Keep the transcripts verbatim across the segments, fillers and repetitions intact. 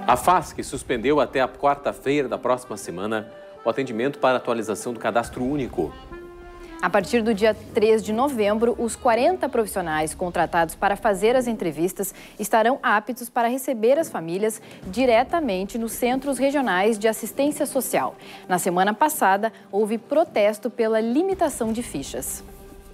A FASC suspendeu até a quarta-feira da próxima semana o atendimento para atualização do cadastro único. A partir do dia três de novembro, os quarenta profissionais contratados para fazer as entrevistas estarão aptos para receber as famílias diretamente nos centros regionais de assistência social. Na semana passada, houve protesto pela limitação de fichas.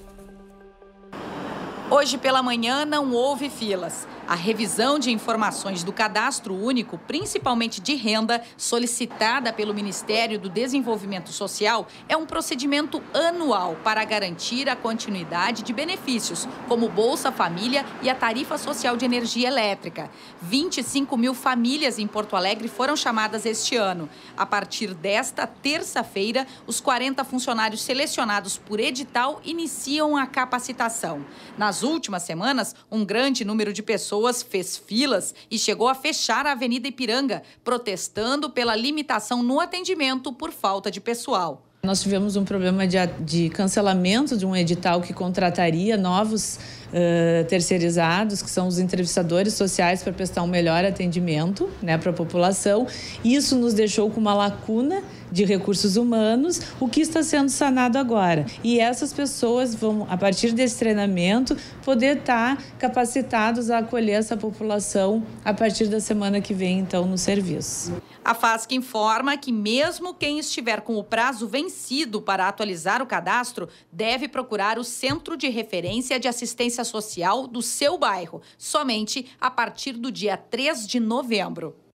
Hoje pela manhã não houve filas. A revisão de informações do Cadastro Único, principalmente de renda, solicitada pelo Ministério do Desenvolvimento Social, é um procedimento anual para garantir a continuidade de benefícios, como Bolsa Família e a tarifa social de energia elétrica. vinte e cinco mil famílias em Porto Alegre foram chamadas este ano. A partir desta terça-feira, os quarenta funcionários selecionados por edital iniciam a capacitação. Nas últimas semanas, um grande número de pessoas fez filas e chegou a fechar a Avenida Ipiranga, protestando pela limitação no atendimento por falta de pessoal. Nós tivemos um problema de, de cancelamento de um edital que contrataria novos uh, terceirizados, que são os entrevistadores sociais, para prestar um melhor atendimento, né, para a população. Isso nos deixou com uma lacuna de recursos humanos, o que está sendo sanado agora. E essas pessoas vão, a partir desse treinamento, poder estar capacitados a acolher essa população a partir da semana que vem, então, no serviço. A FASC informa que mesmo quem estiver com o prazo vencido para atualizar o cadastro deve procurar o Centro de Referência de Assistência Social do seu bairro, somente a partir do dia três de novembro.